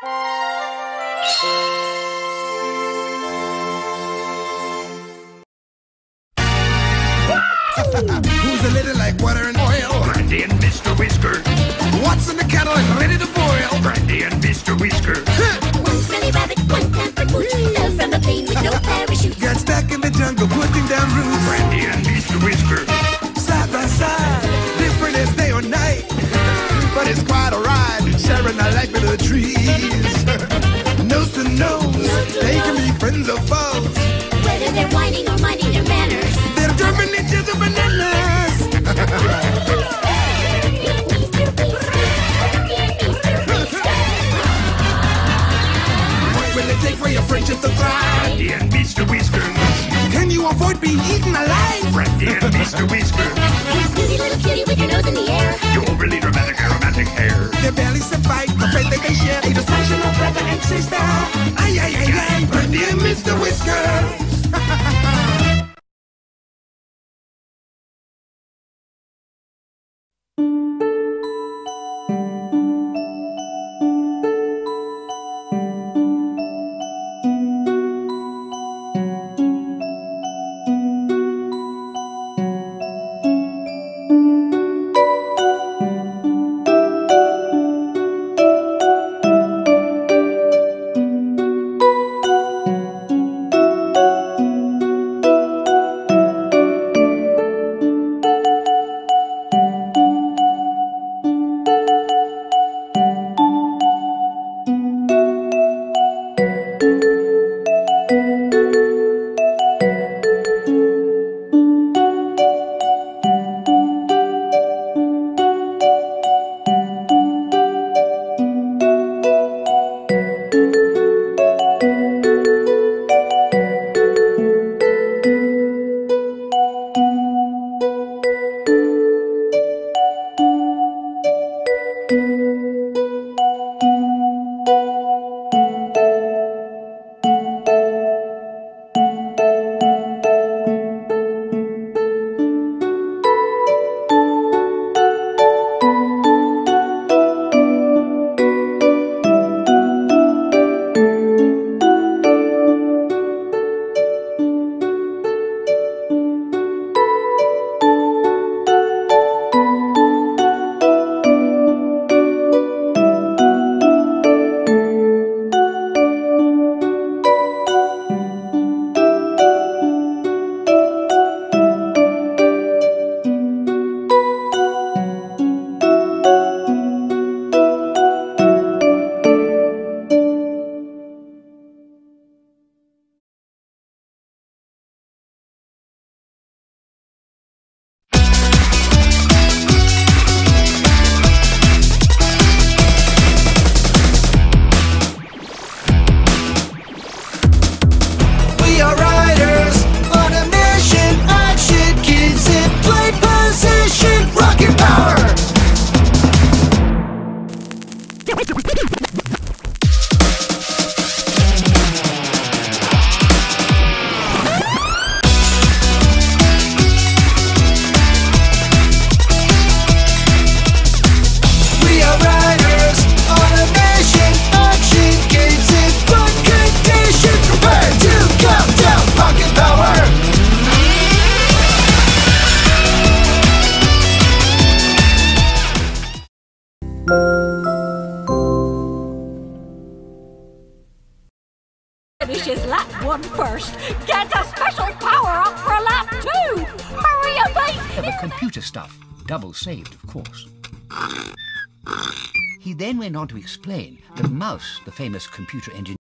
Who's a little like water and oil? Brandy and Mr. Whisker. What's in the kettle and ready to boil? Brandy and Mr. Whisker. One smelly rabbit, one pampered pooch, fell from a plane with no parachute. Got stuck in the jungle, putting down roots. Brandy and Mr. Whisker. Side by side, different as day or night. But it's quite a ride, sharing our life with the trees. Nose to nose, they can be friends or foes. Whether they're whining or minding their manners, They're drumming each other bananas. What will it take for your friendship to thrive? Brandy and Mr. Whisker. Can you avoid being eaten alive? Brandy and Mr. Whisker. you snooty little cutie with your nose in the air. Your overly dramatic aromatic hair. Their bellies to fight, the faith that they share. A dysfunctional brother and sister. Ay, ay, ay, ay, Brandy and Mr. Whisker. Finishes lap 1 first. Get a special power-up for lap 2! Hurry up, mate! Clever computer stuff. Double saved, of course. He then went on to explain that Mouse, the famous computer engineer,